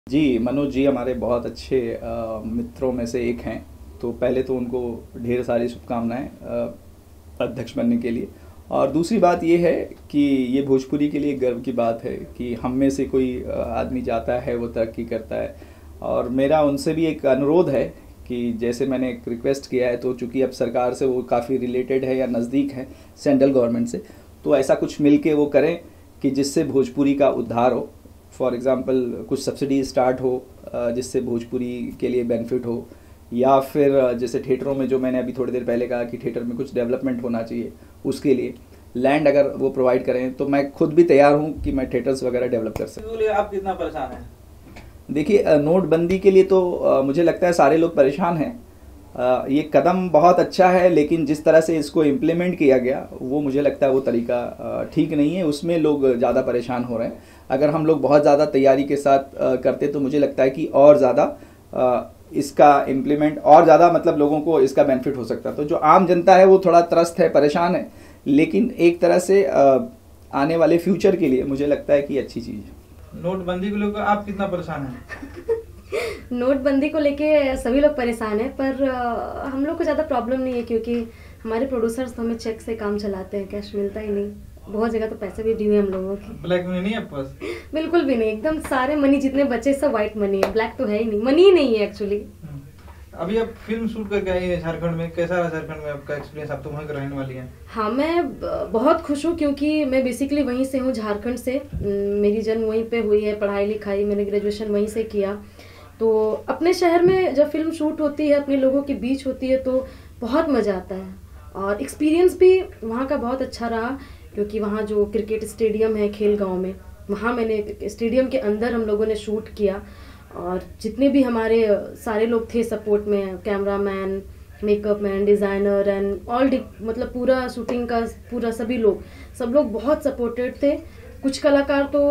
जी, मनोज जी हमारे बहुत अच्छे मित्रों में से एक हैं। तो पहले तो उनको ढेर सारी शुभकामनाएं अध्यक्ष बनने के लिए। और दूसरी बात ये है कि ये भोजपुरी के लिए गर्व की बात है कि हम में से कोई आदमी जाता है वो तरक्की करता है। और मेरा उनसे भी एक अनुरोध है कि जैसे मैंने एक रिक्वेस्ट किया है, तो चूंकि अब सरकार से वो काफ़ी रिलेटेड है या नज़दीक है सेंट्रल गवर्नमेंट से, तो ऐसा कुछ मिल के वो करें कि जिससे भोजपुरी का उद्धार हो। फॉर एग्ज़ाम्पल कुछ सब्सिडी स्टार्ट हो जिससे भोजपुरी के लिए बेनिफिट हो, या फिर जैसे थिएटरों में जो मैंने अभी थोड़ी देर पहले कहा कि थिएटर में कुछ डेवलपमेंट होना चाहिए, उसके लिए लैंड अगर वो प्रोवाइड करें तो मैं खुद भी तैयार हूं कि मैं थिएटर्स वगैरह डेवलप कर सकूं। आप कितना परेशान हैं? देखिए, नोटबंदी के लिए तो मुझे लगता है सारे लोग परेशान हैं। ये कदम बहुत अच्छा है, लेकिन जिस तरह से इसको इम्प्लीमेंट किया गया वो मुझे लगता है वो तरीका ठीक नहीं है। उसमें लोग ज़्यादा परेशान हो रहे हैं। अगर हम लोग बहुत ज़्यादा तैयारी के साथ करते तो मुझे लगता है कि और ज़्यादा इसका इम्प्लीमेंट और ज़्यादा मतलब लोगों को इसका बेनिफिट हो सकता है। तो जो आम जनता है वो थोड़ा त्रस्त है, परेशान है, लेकिन एक तरह से आने वाले फ्यूचर के लिए मुझे लगता है कि अच्छी चीज़ है। नोटबंदी को लेकर आप कितना परेशान हैं? नोटबंदी को लेके सभी लोग परेशान हैं, पर हम लोग को ज़्यादा प्रॉब्लम नहीं है क्योंकि हमारे प्रोड्यूसर्स तो हमें चेक से काम चलाते हैं, कैश मिलता ही नहीं। बहुत जगह तो पैसे भी ड्यू है हम लोगों के। ब्लैक मनी नहीं है आपके पास? बिल्कुल भी नहीं, एकदम सारे मनी जितने बचे सब व्हाइट मनी है, ब्लैक तो है ही नहीं, मनी ही नहीं है एक्चुअली। अभी आप फिल्म शूट करके आई है झारखंड में, कैसा रहा झारखंड में आपका एक्सपीरियंस? आप तो वहाँ रहने वाली हैं। हाँ, मैं बहुत खुश हूँ क्योंकि मैं बेसिकली वहीं से हूँ, झारखंड से। मेरी जन्म वहीं पे हुई है, पढ़ाई लिखाई मैंने ग्रेजुएशन वहीं से किया। तो अपने शहर में जब फिल्म शूट होती है, अपने लोगों के बीच होती है, तो बहुत मज़ा आता है। और एक्सपीरियंस भी वहाँ का बहुत अच्छा रहा क्योंकि वहाँ जो क्रिकेट स्टेडियम है खेल गाँव में, वहाँ मैंने स्टेडियम के अंदर हम लोगों ने शूट किया। और जितने भी हमारे सारे लोग थे सपोर्ट में, cameraman, makeup man, designer and all, मतलब पूरा शूटिंग का पूरा सब लोग बहुत सपोर्टेड थे। कुछ कलाकार तो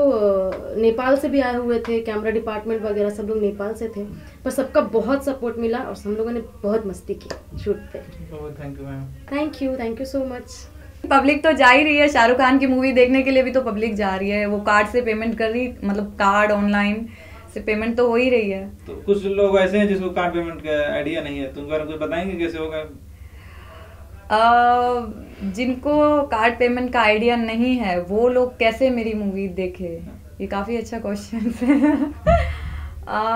नेपाल से भी आए हुए थे, कैमरा डिपार्टमेंट वगैरह सब लोग नेपाल से थे, पर सबका बहुत सपोर्ट मिला और हम लोगों ने बहुत मस्ती की शूट पे। Thank you ma'am. Thank you so much. Public तो जा ही रही है, शाहरुख खान की मूवी देखने के लिए भी तो पब्लिक जा रही है। वो कार्ड से पेमेंट कर रही, मतलब कार्ड ऑनलाइन से पेमेंट तो हो ही रही है। तो कुछ लोग ऐसे हैं जिसको कार्ड पेमेंट का आइडिया नहीं है, तो उनके बारे में कुछ बताएंगे कैसे होगा? जिनको कार्ड पेमेंट का आइडिया नहीं है वो लोग कैसे मेरी मूवी देखे, ये काफी अच्छा क्वेश्चन है।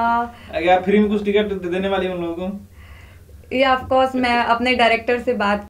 अगर आप फ्री में कुछ टिकट देने वाली हैं उन लोगों को? ये ऑफ कोर्स मैं अपने डायरेक्टर से बात